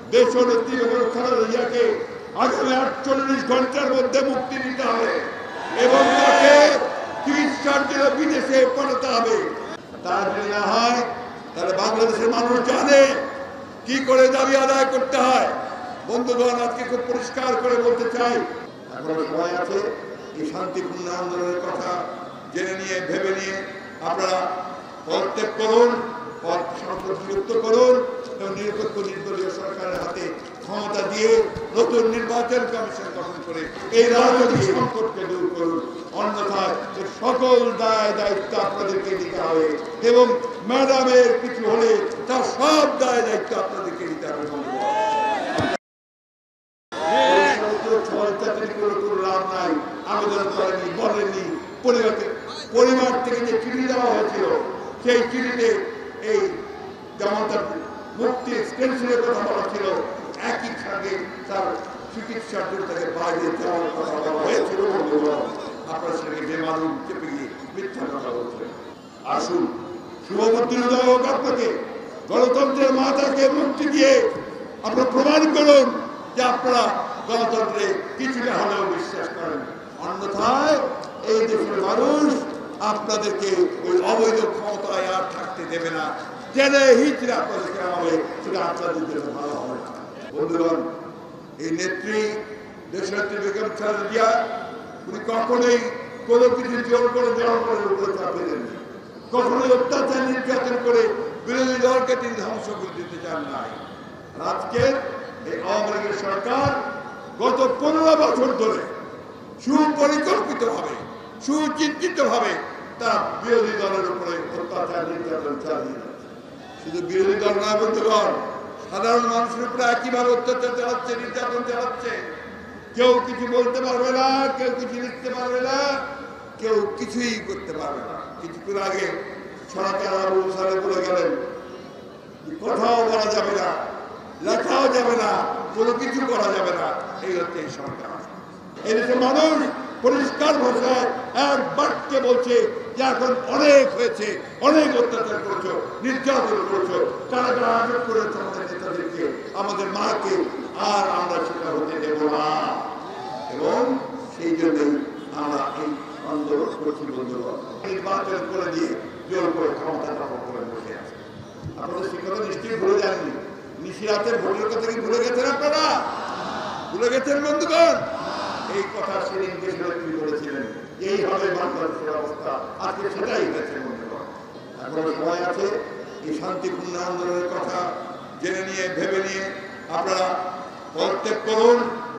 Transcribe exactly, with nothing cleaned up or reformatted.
দেশনেত্রী বেগম খালেদা জিয়াকে আগামী আটচল্লিশ ঘন্টার মধ্যে মুক্তি দিতে হবে এবং তাকে চিকিৎসার জন্য বিদেশে পাঠাতে হবে। তা যদি না হয় তাহলে বাংলাদেশের মানুষ জানে কি করে দাবি আদায় করতে হয়। বন্ধুগণ, আজকে খুব পরিষ্কার করে বলতে চাই, এখনো সময় আছে। এই শান্তিপূর্ণ আন্দোলনের কথা জেনে নিয়ে ভেবে নিয়ে আপনারা পদত্যাগ করুন, পদ সংযুক্ত করুন এবং নিরপেক্ষ নির্দলীয় সরকারের হাতে ক্ষমতা দিয়ে নতুন নির্বাচন কমিশন গঠন করে এই রাজনৈতিক সংকটকে দূর করুন। অন্যথায় সকল দায় দায়িত্ব আপনাদেরকে নিতে হবে এবং ম্যাডামের কিছু হলে তার সব দায় দায়িত্ব আপনাদেরকে নিতে হবে। লাভ নাই, আবেদন করেনি, বলেনি। পরিবার থেকে যে চিঠি দেওয়া হয়েছিল সেই চিঠিতে এই যেমন তার মুক্তি এক্সটেনশনের কথা বলা ছিল, একই সঙ্গে তার চিকিৎসার জন্য তাকে বাইরে যাওয়ার কথা বলা হয়েছিল। আপনার সঙ্গে যে মানুষ চেপে গিয়ে মিথ্যা কথা বলছেন। আসুন, শুভবুদ্ধির উদয় হোক আপনাকে। গণতন্ত্রের মাতাকে মুক্তি দিয়ে আপনারা প্রমাণ করুন যে আপনারা গণতন্ত্রে কিছুটা হলেও বিশ্বাস করেন। অন্যথায় এই দেশের মানুষ আপনাদেরকে ওই অবৈধ ক্ষমতায় আর থাকতে দেবে না। জেলে হিচড়ে আপনাদেরকে হবে, সেটা আপনাদের জন্য ভালো হবে না। বন্ধুগণ, এই নেত্রী দেশনেত্রী বেগম খালেদা জিয়া উনি কখনোই কোনো কিছু জোর করে জনগণের উপরে চাপিয়ে দেননি, কখনোই অত্যাচার নির্যাতন করে বিরোধী দলকে তিনি ধ্বংস করে দিতে চান নাই। আজকের এই আওয়ামী লীগের সরকার গত পনেরো বছর ধরে সুপরিকল্পিত ভাবে সুচিন্তিত ভাবে তার বিরোধী দলের উপরে অত্যাচার নির্যাতন চালিয়ে যাচ্ছে। শুধু বিরোধী দল না, বন্ধুগণ, সাধারণ মানুষের উপরে একইভাবে অত্যাচার চালাচ্ছে, নির্যাতন চালাচ্ছে। কেউ কিছু বলতে পারবে না, কেউ কিছু লিখতে পারবে না, কেউ কিছুই করতে পারবে না। কিছুক্ষণ আগে সরকার আবু সালে বলে গেলেন, কথাও বলা যাবে না, লেখাও যাবে না, কোনো কিছু করা যাবে না। এই হচ্ছে এই সরকার। এই দেশের মানুষ পরিষ্কার ভাষায় এক বাক্যে বলছে যে এখন অনেক হয়েছে, অনেক অত্যাচার করেছো, নির্যাতন করেছো, কারা কারা আটক করেছে আমাদের নেতাদেরকে, আমাদের মাকে, আর আমরা সেটা হতে দেব না। এবং সেই জন্যই আমরা এই আন্দোলন করছি। বন্ধুগণ, নির্বাচন করে দিয়ে জোর করে ক্ষমতা দখল করে বসে আছে। আপনাদের সে কথা নিশ্চয়ই ভুলে যাননি। নিশিরাতের ভোটের কথা কি ভুলে গেছেন আপনারা? ভুলে গেছেন বন্ধুগণ? এই কথা সেদিন দেশনেত্রী বলেছিলেন, এই হবে বাংলাদেশের অবস্থা। আজকে সেটাই হয়েছে বন্ধুগণ। এখনো সময় আছে। এই শান্তিপূর্ণ আন্দোলনের কথা জেনে নিয়ে ভেবে নিয়ে আপনারা পদত্যাগ করুন।